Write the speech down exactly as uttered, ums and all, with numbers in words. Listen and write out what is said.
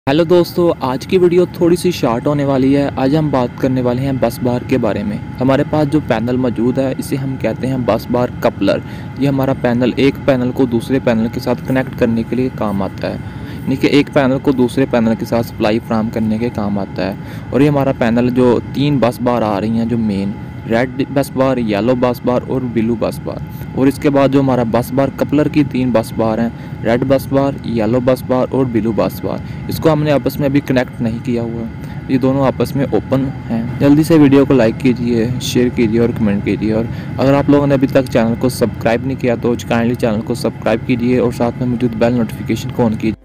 Hello दोस्तों, आज की वीडियो थोड़ी सी शार्ट होने वाली है। आज हम बात करने वाले हैं बस बार के बारे में। हमारे पास जो पैनल मौजूद है इसे हम कहते हैं बस बार कपलर। ये हमारा पैनल एक पैनल को दूसरे पैनल के साथ कनेक्ट करने के लिए काम आता है, यानी कि एक पैनल को दूसरे पैनल के साथ सप्लाई फ्राहम करने के काम आता है। और ये हमारा पैनल जो तीन बस बार आ रही हैं, जो मेन रेड बस बार, येलो बस बार और ब्लू बस बार, और इसके बाद जो हमारा बस बार कपलर की तीन बस बार हैं, रेड बस बार, येलो बस बार और ब्लू बस बार, इसको हमने आपस में अभी कनेक्ट नहीं किया हुआ। ये दोनों आपस में ओपन हैं। जल्दी से वीडियो को लाइक कीजिए, शेयर कीजिए और कमेंट कीजिए। और अगर आप लोगों ने अभी तक चैनल को सब्सक्राइब नहीं किया तो काइंडली चैनल को सब्सक्राइब कीजिए और साथ में मौजूद बेल नोटिफिकेशन को ऑन कीजिए।